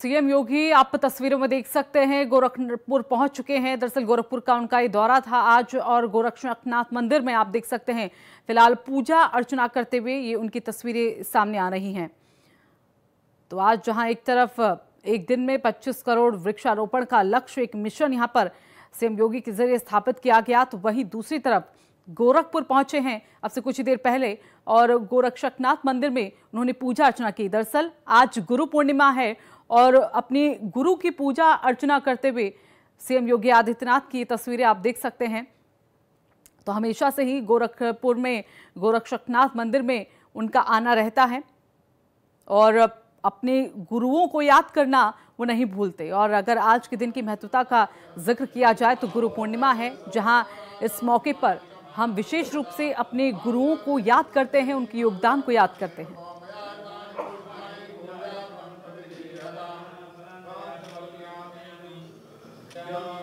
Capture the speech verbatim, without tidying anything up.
CM योगी आप तस्वीरों में देख सकते हैं गोरखपुर पहुंच चुके हैं। दरअसल गोरखपुर का उनका ये दौरा था आज और गोरक्षनाथ मंदिर में आप देख सकते हैं फिलहाल पूजा अर्चना करते हुए ये उनकी तस्वीरें सामने आ रही हैं। तो आज जहां एक तरफ एक दिन में पच्चीस करोड़ वृक्षारोपण का लक्ष्य एक मिशन यहां पर सीएम योगी के जरिए स्थापित किया गया, तो वहीं दूसरी तरफ गोरखपुर पहुंचे हैं अब से कुछ ही देर पहले और गोरक्षनाथ मंदिर में उन्होंने पूजा अर्चना की। दरअसल आज गुरु पूर्णिमा है और अपनी गुरु की पूजा अर्चना करते हुए सीएम योगी आदित्यनाथ की तस्वीरें आप देख सकते हैं। तो हमेशा से ही गोरखपुर में गोरक्षनाथ मंदिर में उनका आना रहता है और अपने गुरुओं को याद करना वो नहीं भूलते। और अगर आज के दिन की महत्वता का जिक्र किया जाए तो गुरु पूर्णिमा है, जहां इस मौके पर हम विशेष रूप से अपने गुरुओं को याद करते हैं, उनके योगदान को याद करते हैं। Yeah.